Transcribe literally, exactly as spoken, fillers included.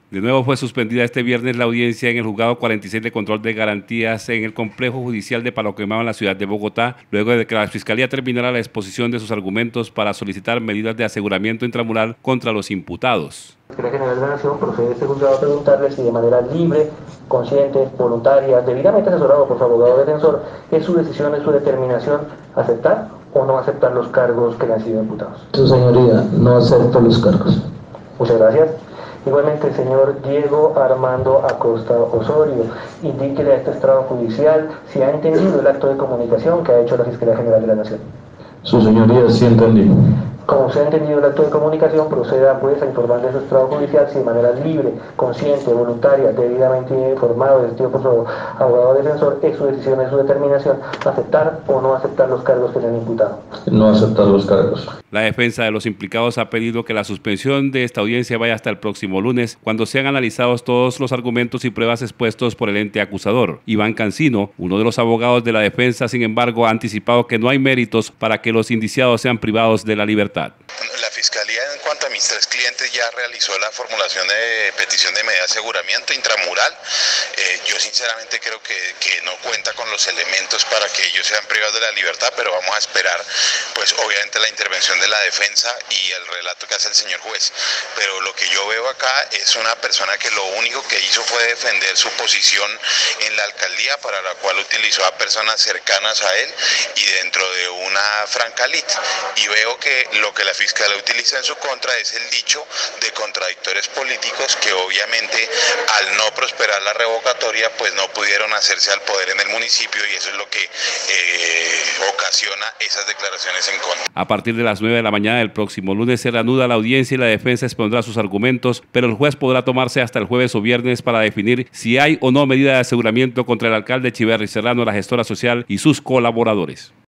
De nuevo fue suspendida este viernes la audiencia en el juzgado cuarenta y seis de control de garantías en el complejo judicial de Palo Quemado en la ciudad de Bogotá, luego de que la Fiscalía terminara la exposición de sus argumentos para solicitar medidas de aseguramiento intramural contra los imputados. La Fiscalía General de la Nación procede a este juzgado a preguntarle si de manera libre, consciente, voluntaria, debidamente asesorado por su abogado defensor, es su decisión, es su determinación aceptar o no aceptar los cargos que le han sido imputados. Su señoría, no acepto los cargos. Muchas gracias. Igualmente, el señor Diego Armando Acosta Osorio, indíquele a este estrado judicial si ha entendido el acto de comunicación que ha hecho la Fiscalía General de la Nación. Su señoría, sí entendí. Como se ha entendido el acto de comunicación, proceda pues a informarle a su estrado judicial si de manera libre, consciente, voluntaria, debidamente informado, asistido por su abogado defensor, es su decisión, es su determinación aceptar o no aceptar los cargos que le han imputado. No aceptar los cargos. La defensa de los implicados ha pedido que la suspensión de esta audiencia vaya hasta el próximo lunes, cuando sean analizados todos los argumentos y pruebas expuestos por el ente acusador. Iván Cancino, uno de los abogados de la defensa, sin embargo, ha anticipado que no hay méritos para que los indiciados sean privados de la libertad. La Fiscalía, en cuanto a mis tres clientes, ya realizó la formulación de petición de medida de aseguramiento intramural. Eh, yo sinceramente creo que, que no cuenta con los elementos para que ellos sean privados de la libertad, pero vamos a esperar, pues obviamente la intervención de la defensa y el relato que hace el señor juez. Pero lo que yo veo acá es una persona que lo único que hizo fue defender su posición en la alcaldía, para la cual utilizó a personas cercanas a él y dentro de una franca lid. Y veo que lo que la Fiscalía utiliza en su contra es el dicho de contradictores políticos que obviamente al no prosperar la revocatoria pues no pudieron hacerse al poder en el municipio, y eso es lo que eh, ocasiona esas declaraciones en contra. A partir de las nueve de la mañana del próximo lunes se reanuda la audiencia y la defensa expondrá sus argumentos, pero el juez podrá tomarse hasta el jueves o viernes para definir si hay o no medida de aseguramiento contra el alcalde Chiverri Serrano, la gestora social y sus colaboradores.